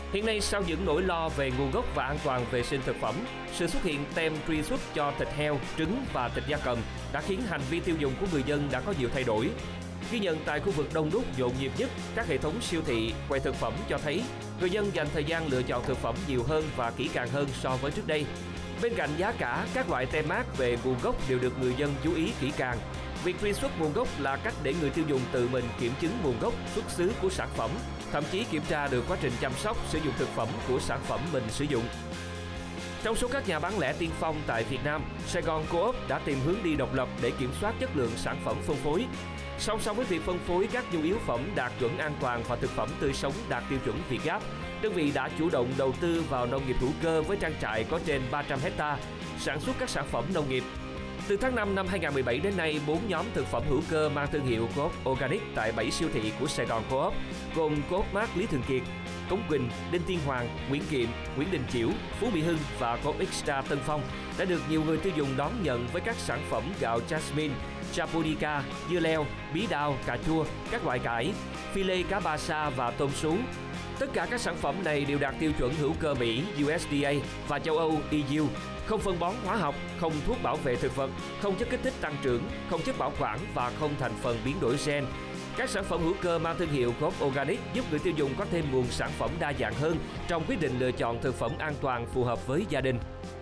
Hiện nay, sau những nỗi lo về nguồn gốc và an toàn vệ sinh thực phẩm, sự xuất hiện tem truy xuất cho thịt heo, trứng và thịt gia cầm đã khiến hành vi tiêu dùng của người dân đã có nhiều thay đổi. Ghi nhận tại khu vực đông đúc nhộn nhịp nhất, các hệ thống siêu thị, quầy thực phẩm cho thấy người dân dành thời gian lựa chọn thực phẩm nhiều hơn và kỹ càng hơn so với trước đây. Bên cạnh giá cả, các loại tem mác về nguồn gốc đều được người dân chú ý kỹ càng. Việc truy xuất nguồn gốc là cách để người tiêu dùng tự mình kiểm chứng nguồn gốc, xuất xứ của sản phẩm, thậm chí kiểm tra được quá trình chăm sóc, sử dụng thực phẩm của sản phẩm mình sử dụng. Trong số các nhà bán lẻ tiên phong tại Việt Nam, Sài Gòn Co-op đã tìm hướng đi độc lập để kiểm soát chất lượng sản phẩm phân phối. Song song với việc phân phối các nhu yếu phẩm đạt chuẩn an toàn và thực phẩm tươi sống đạt tiêu chuẩn Việt Gáp, đơn vị đã chủ động đầu tư vào nông nghiệp hữu cơ với trang trại có trên 300 hectare, sản xuất các sản phẩm nông nghiệp. Từ tháng 5 năm 2017 đến nay, 4 nhóm thực phẩm hữu cơ mang thương hiệu Co-op Organic tại 7 siêu thị của Sài Gòn Co-op, gồm Co-op Mart Lý Thường Kiệt, Cống Quỳnh, Đinh Tiên Hoàng, Nguyễn Kiệm, Nguyễn Đình Chiểu, Phú Mỹ Hưng và Co-op Extra Tân Phong đã được nhiều người tiêu dùng đón nhận với các sản phẩm gạo Jasmine, Japonica, dưa leo, bí đao, cà chua, các loại cải, phi lê cá ba sa và tôm sú. Tất cả các sản phẩm này đều đạt tiêu chuẩn hữu cơ Mỹ USDA và châu Âu EU, không phân bón hóa học, không thuốc bảo vệ thực vật, không chất kích thích tăng trưởng, không chất bảo quản và không thành phần biến đổi gen. Các sản phẩm hữu cơ mang thương hiệu Co-op Organic giúp người tiêu dùng có thêm nguồn sản phẩm đa dạng hơn trong quyết định lựa chọn thực phẩm an toàn phù hợp với gia đình.